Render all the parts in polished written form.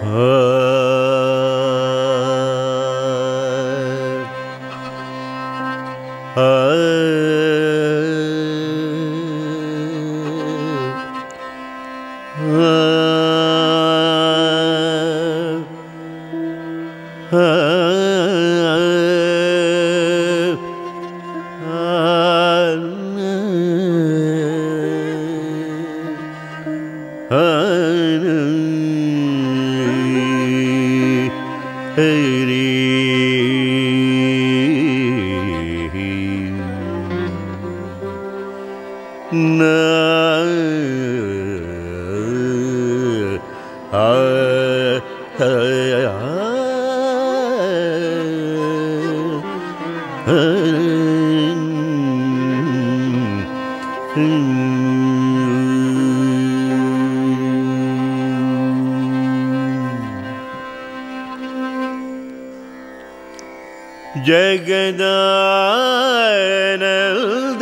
जगदानंद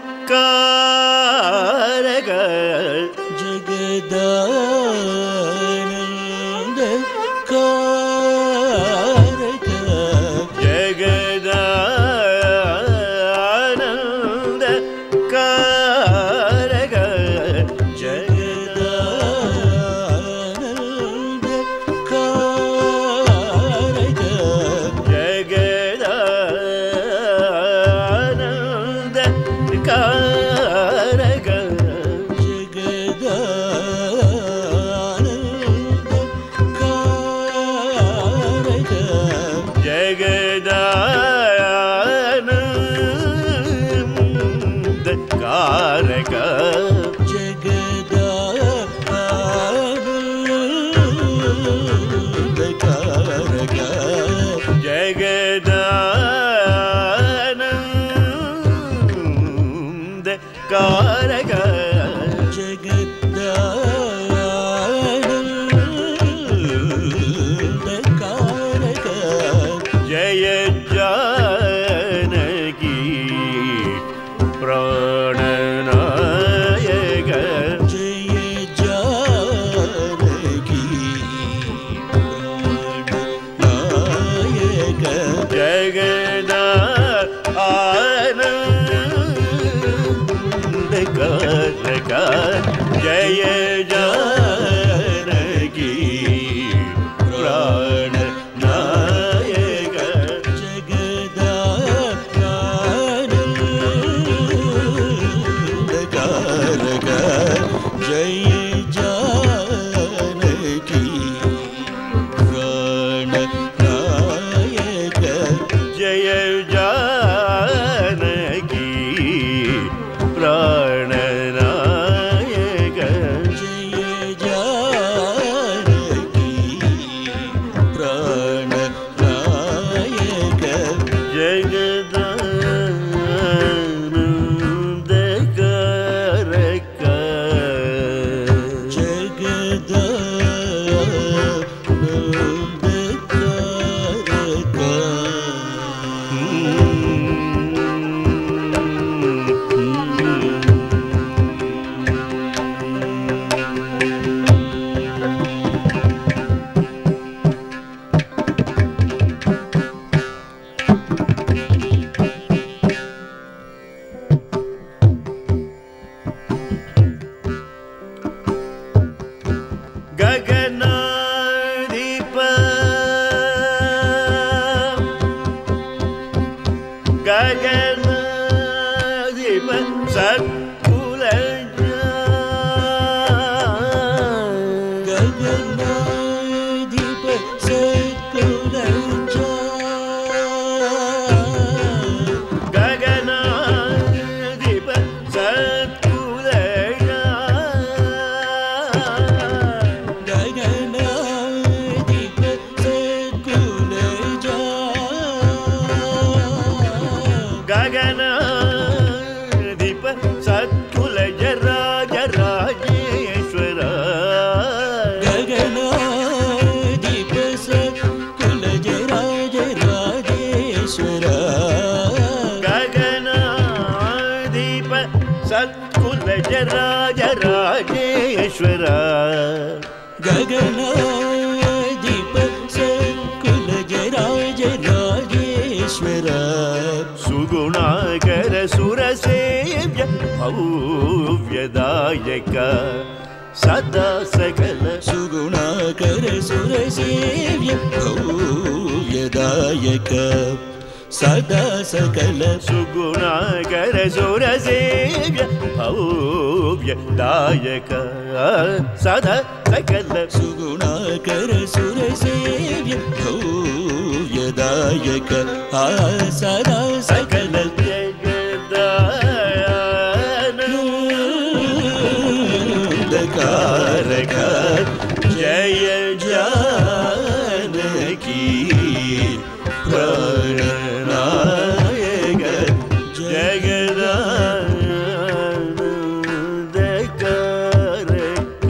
कारक जगदानंद कारक जगदानंद कारक जगदानंद कारक जय जानकी प्राणनायक जय जानकी प्राणनायक जगदानंद कारक जय जानकी प्राणनायक जगदानंद कारक जय जानकी प्राणनायक जय जानकी प्राणनायक जय जानकी प्राणनायक जगदानंद कारक जगदानंद कारक गगनाधिप गगनाधिप सत्कुलज गगनाधिप सत्कुलज गगनाधिप सत्कुलज गगनाधिप सत्कुलज गगनाधिप सत्कुलज राज राजेश्वर गगनाधिप सत्कुलज राज राजेश्वर गगनाधिप सत्कुलज राज राजेश्वर गगनाधिप सुरसेव्य भव्यदायक सदा सकल सुगुणाकर सुरसेव्य भव्यदायक सदा सकल सुगुणाकर सुरसेव्य भव्यदायक सदा सकल सुगुणाकर सुरसेव्य भव्यदायक सदा सकल जगदानंदकारक जय जानकी प्राणनायक जगदानंदकारक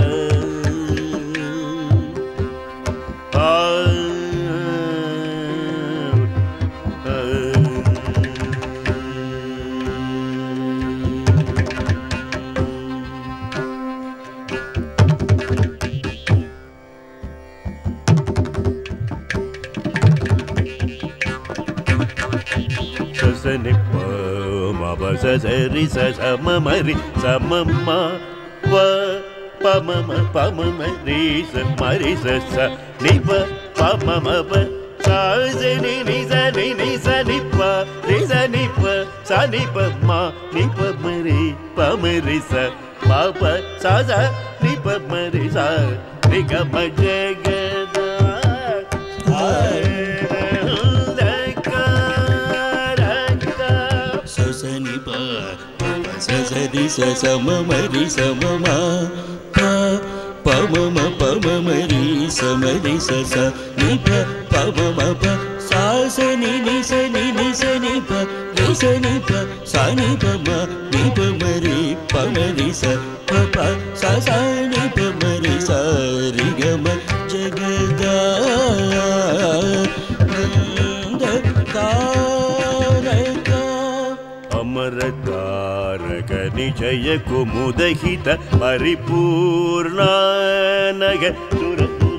सनि प म प स स रि स स म म रि स म म व प म म प म म रि स म रि स स नि प प म म प स स नि नि स नि नि स नि प रि स नि प स नि प म नि प म रि प म रि स प प स स नि प म रि स रि ग म जगदा सनि प स स रि स स म म रि स म म प म म प म म रि स म रि स स नि प प म म प सा स नि नि स नि नि स नि प रि स नि प सा नि प म नि प म रि प म रि स प प सा सा नि प म रि स रि ग म जगदा अमरतारक निजय कुमुदहित परिपूर्णानग सुर सुर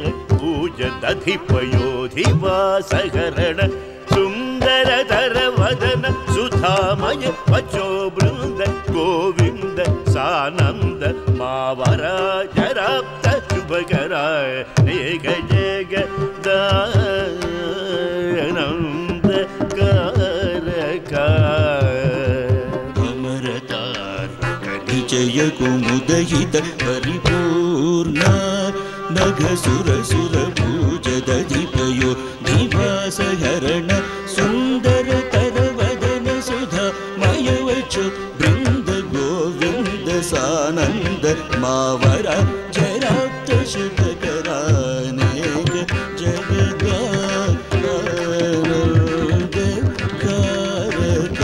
पूजदधिपयोधिवासहरण सुन्दरधर वदन सुधामय वचो बृन्द गोविन्द सानन्द मावराजराप्त शुभकराय नेक जगदानन्दकारक जय कुमुदहित परिपूर्ण नघ सुर सुर पूजदधिपयो दिवासहरण सुन्दर तर वदन सुधा मयवचो बृन्द गोविन्द सानन्द मावरा जराप्त शुभकरानेक जगदानन्दकारक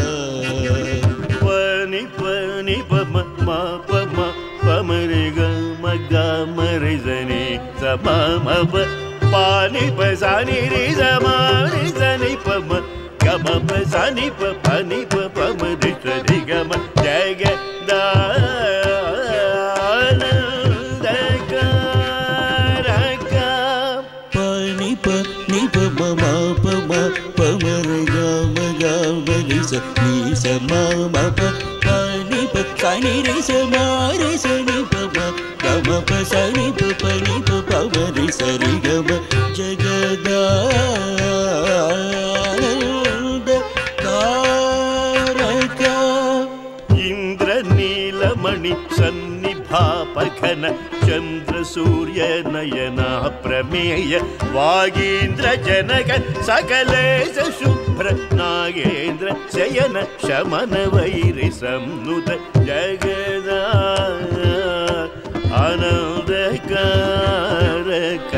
नि प म म प म प म रे ग म ग म रे ज नि स म म प पा नि प सा नि रे ज म रे ज नि प म ग म प सा नि प प नि प प म रे स रि ग म जगदानन्दकारक प नि प म म प म प म रे ग म रि स नि स म म प सा नि रे स म रे स नि प म ग म प सा नि प प नि प प म रि स रि ग म जगदानन्दकारक इंद्रनीलमणि सन्निभापघन चंद्र सूर्य नयना प्रमेय वागीन्द्र जनक सकलेश शुभ्र नागेन्द्र शयन शमन वैरि संनुत जगदानन्दकारक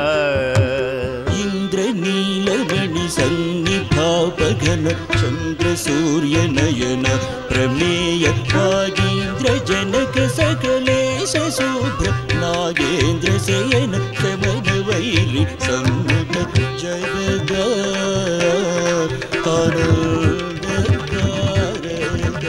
इंद्रनीलमणि सन्निभापघन चंद्र सूर्य नयन प्रमेय वागीन्द्र जनक सकलेश शुभ्र नागेन्द्र शयन शमन वैरि संनुत जगदानन्दकारक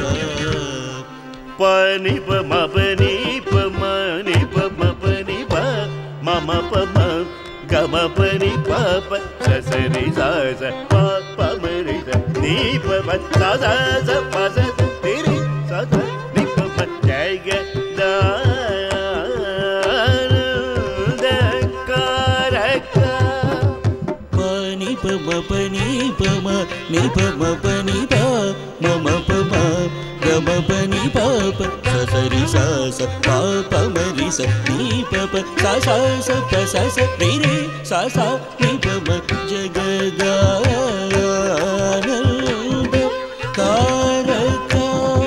पनि प म पनि प म नि प म पनि प म म प म ग म पनि प प स स रि स स प प म रि स नि ni pa pa sa sa sa pa sa ni ri sa sa ni pa pa jaya dandakaraka pani pa ma pani pa ma ni pa ma pani pa ma pa ma ga ma pani pa pa sa sa ri sa sa pa pa ma ri sa ni pa pa sa sa sa pa sa sa ri ri sa sa ni pa ma jagadandakaraka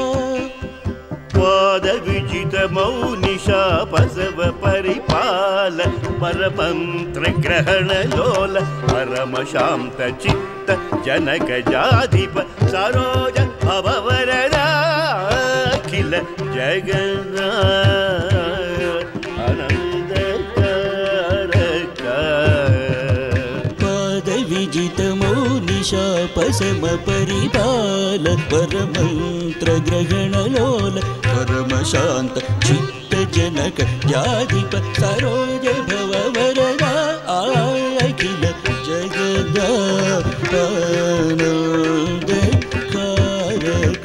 పాద విజిత మౌనిషా పసవ పరిపాల పరమంత్ర గ్రహణ లోల పరమ శాంత చిత్త జనక జాధిప సరోజ భవవరద అఖిల జగన్న ఆనందకారక పాద విజిత మౌనిషా పసమ పరిపాల పరమంత్ర గ్రహణ లోల పరమ శాంత చిత్త జనక జాధిప సరోజ భవ వరద అఖిల జగదానందకారక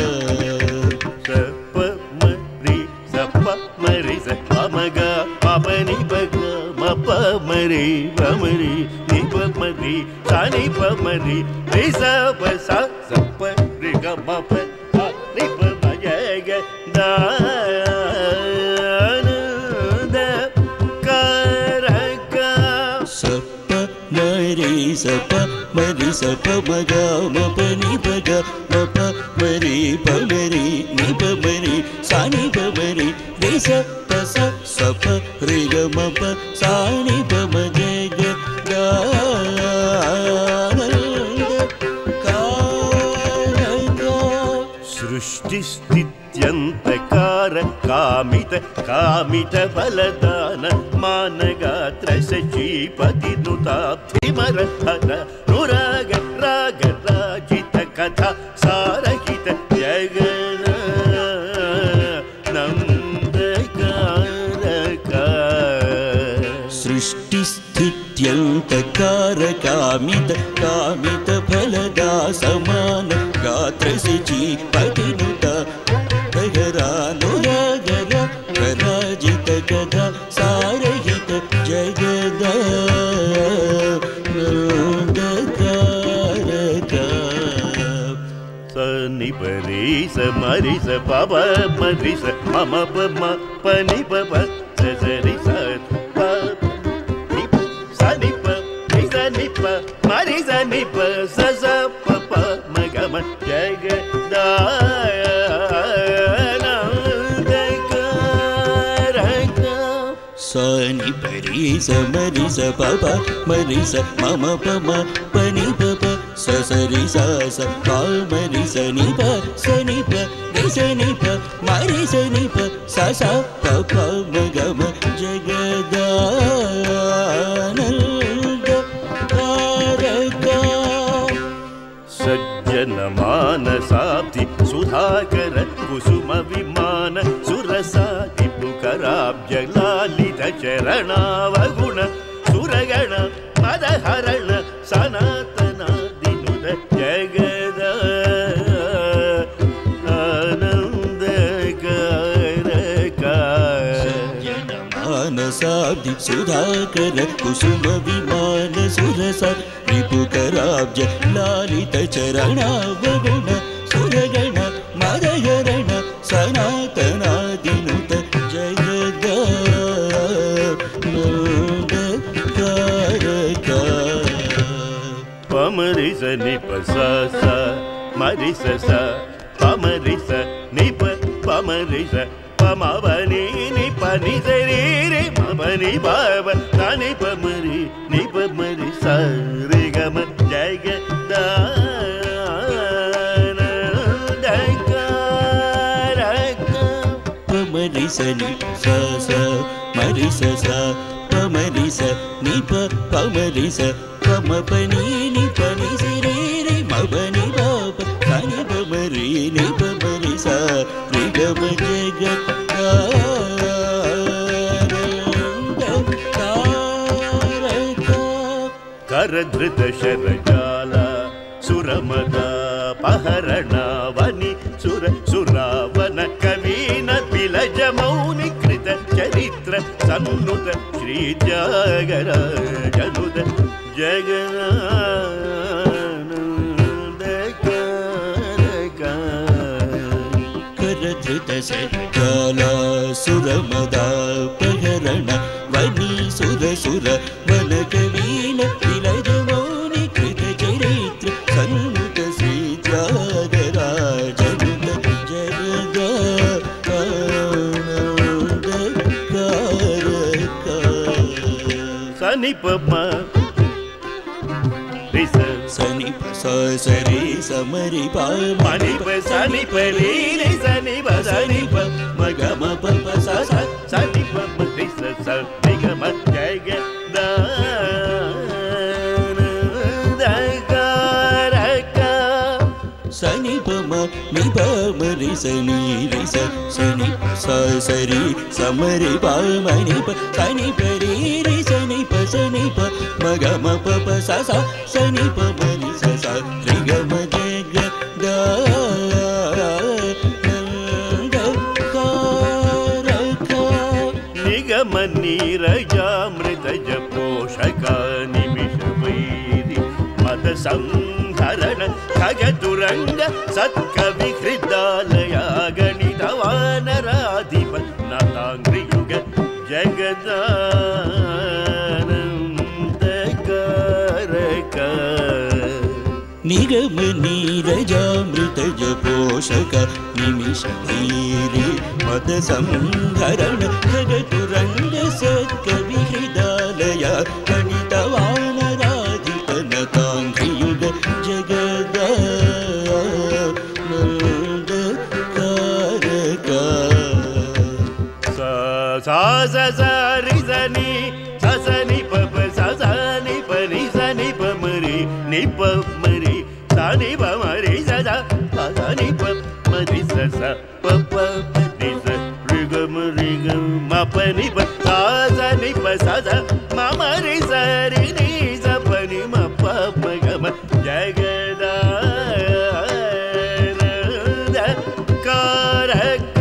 సప మరి సప మరి సమగ పపని బగ మప మరి పమరి నిప మరి సని పమరి రి సప స సప రి గ మప రి ప జగ దానందకారక సప మరి సప మగ మప ని పగ మప మరి పమరి ని ప మరి సాని ప మరి రి సప స సప రి గ మప సాని ప మ జగ దానందకారక సృష్టి స్థిత్యంతకార కామిత కామిత ఫలదాన మానగాత్ర సచీపతి నుతాబ్ధిమర హర నురాగ రాగ రాజిత కథ సారహిత జగన నందకారక సృష్టి స్థిత్యంతకార కామిత కామిత ఫలదా సమాన గాత్ర శచి పతినుత గరానురాగర గరాజిత కథ సారహిత జగదానందకారక సని పరి స మరి స పప మరి స మమ ప మ పని ప ప స సరి స ప ని స ని ప ని స ని ప మరి స ని ప స స ప ప మ గ మ జగ దానందకారక సని పరి స మరి స పప మరి స మమ ప మ పని ప ప స సరి స స ప మరి స ని ప స ని ప రి స ని ప మరి స ని ప స స ప ప మ గ మ జగదానందకారక సజ్జన మానసాబ్ది సుధాకర కుసుమ విమాన సురసాది పుకరాబ్జ లాలిత చరణావగుణ సురగణ మదహరణ సనాతన దినుద జగద ఆనందకారక మానసాబ్ది సుధాకర కుసుమ విమాన సురస రిపుకరాబ్జ లాలిత చరణావగుణ సురగణ మదహరణ సనాతనాదినుత జగదానందకారక పమరి స ని ప స స మరి స స పమరి స ని ప పమరి స పమవని ని ప ని స రి రి మమని బావ ని ప మరి ని ప మరి స రి గ మ జగ దానందకారక పమరి స ని స స మరి స స పమరి స ని ప పమరి స పమ పని ని పని సి రి రి మ పని బాప కని పమరి ని పమరి స రి గ మ జగదానందకారక కరధృత శరజాల సురమద పహరణ వని సుర సురావన కవీన బిలజ మౌని కృత చరిత్ర సన్నుత శ్రీ త్యాగరాజనుత జగదానందకారక కరధృత సకాలా సురమదా ప్రహరణ వని సుర సుర వన కవీన విలజ మౌని కృత చరిత్ర సన్నుత శ్రీ త్యాగరాజనుత జగదానందకారక సని పమ రిస సని సరి సమరి మణి ప సని పరి రి సని ప సని ప మగమ పప స సని ప రిస స నిగమ జగదానందకారక సని పమ ని పమ రి సని రి స సని స సరి సమరి మణి ప సని పరి రి సని ప మగమ పప స సని పమ రి స స రి గమ జగదానందకారక నిగమ నీరజామృతజ పోషక నిమిష వైరి మద సంహరణ ఖగతురంగ సత్కవి హృదాలయ గణిత వానరాధిప నతాంగ్రియుగ జగదానందకారక నిగమ నీరజామృతజ పోషక నిమిష వైరి మద సంహరణ ఖగతురంగ సత్కవి హృదాలయ గణిత వానరాధిప నతాంగ్రియుగ జగదానందకారక సా స స రి స ని స స ని ప ప స స ని ప ని స ని ప మ రి ని ప మ రి స ని ప మ రి స స ప స ని ప మ రి స స ప ప రి స రి గ మ రి గ మ ప ని ప స స ని ప స స మ మ రి స రి ని స ప ని మ ప మ గ మ జగదానందకారక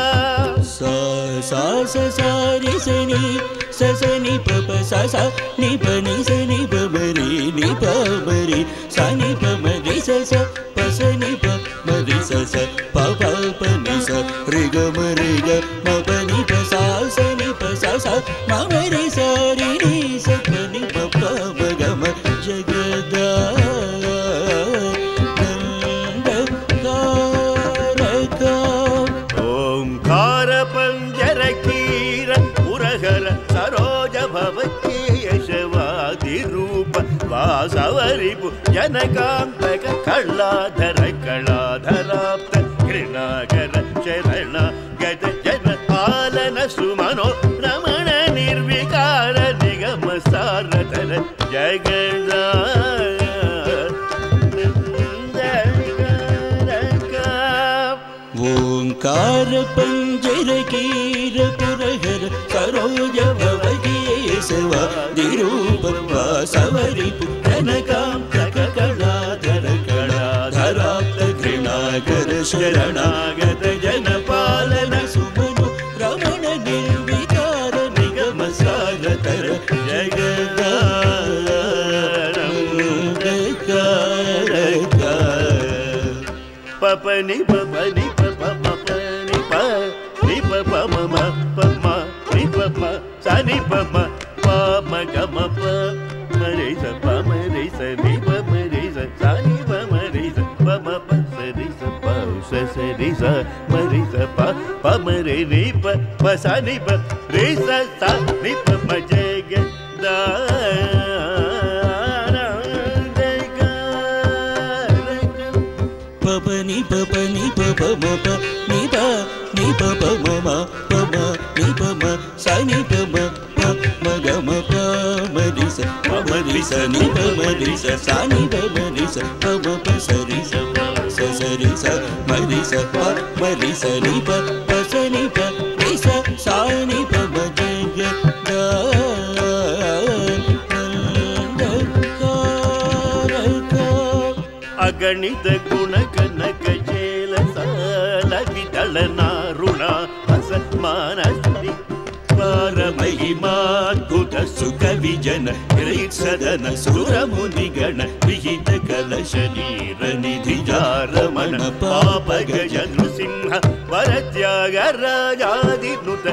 సా స రి స ని ప ప స స ని ప ని స ని ప మ రి ని ప మ రి స ని ప మ రి స స ప స ని ప మ రి స స ప ప ప ని స రి గ మ రి గ మ ప ని ప స స ని ప స స మ మ రి స రి ని స ప ని ప ప మ గ మ జగదానందకారక ఓంకార పంజర కీర పురహర సరోజ భవకేశవాది రూప వాసవరిపు జనకాంతక కళాధర కళాధరాప్త కృణాకర శరణ గజ జన పాలన సుమనో రమణ నిర్వికార నిగమ సారథర జగదానందకారక ఓంకార పంజర కీర పురహర సరోజ భవకేశవాది రూప వాసవరిపు జనకాంతక కళాధర కళాధరాప్త కృణాకర శరణాగత జన పాలన సుమను రమణ నిర్వికార నిగమ సారథర జగదానందకారక పపని పపని పప పపని ప ని పప మమ పమ ని పప సని పమ పమ గమ ప మరి స పమ రి స ని పమ రి స సని పమ రి స పమ ప స రి స ప స స రి స మరి స ప పమ రి ని ప ప సని ప రి స స ని పమ జగదానందకారక పపని పపని పప మప ని ప ని పప మమ పమ ని పమ సని పమ ప మగ మ ప మ రి స పమ రి స ని పమ రి స సని పమ రి స పమ ప స రి స ప స స రి స మ రి స ప మ రి స ని ప ప స ని ప రి స స ని ప మ జగదానందకారక अगणित गुण कनक चेल साल विदल नारुणा असमानसुरी पारमहिमाद्भुत सुख विजन सदन सुरमुनिगण विहित कलश नीर निधि जारमण पापग नृसिंह वरत्याग राजादिनुत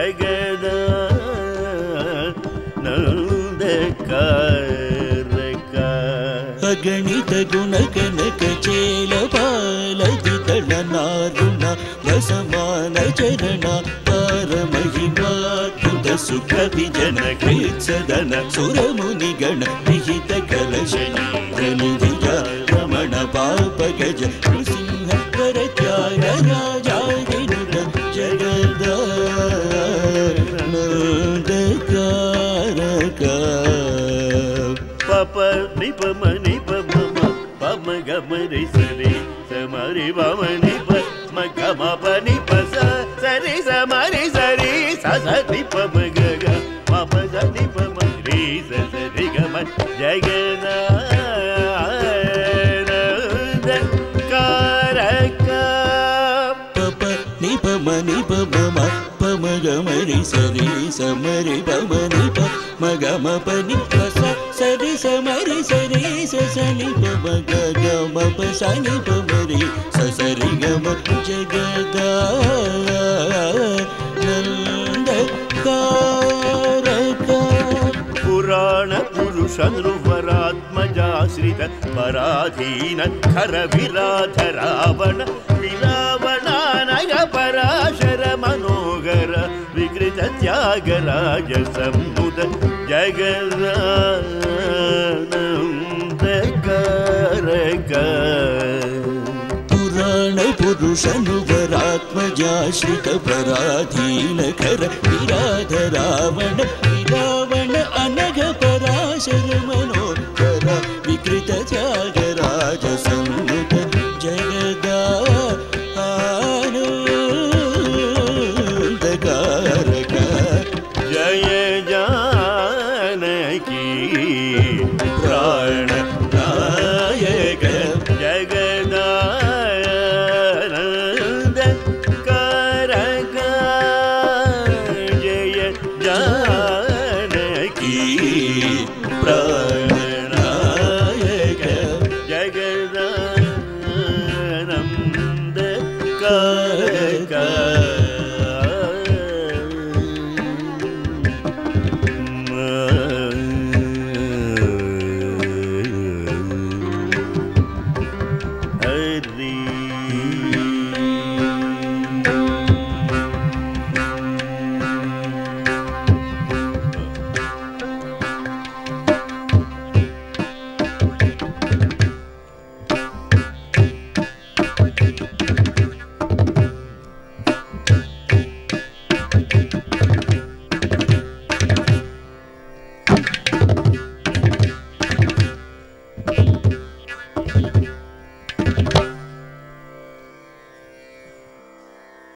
जगदानन्दकारका अगणित गुण कनक चेल बाल विदल नारुण रसमान चरण पारमहिमाद्भुत सुख विजन सदन सुरमुनिगण विहित कलश नीर निधि रमण पाप गज नृसिंह वरत्याग राजादिनुत जगदानन्दकारका पप निप मनि पम पम गम रे सरे समरि पम निप म गम पनि पस सरि समरि सरि स नि पम ग ग म प स नि पम रे स रि ग म जगदानन्दकारका पप निप मनि पम पम गम रे सरि समरि पम निप म गम पनि पस सरि समरि सरि स नि पम ग ग म प स नि पम रे स सरि ग म जगदानन्दकारका पुराण पुरुष नृवरात्मजाश्रित पराधीन खर विराध रावण विरावणानय पराशर मनोहर विकृत त्यागराज सम्मुद जगदानन्दकारका पुराण पुरुष नृवरात्मजाश्रित पराधीन खर विराध रावण विरावण अनघ पराशर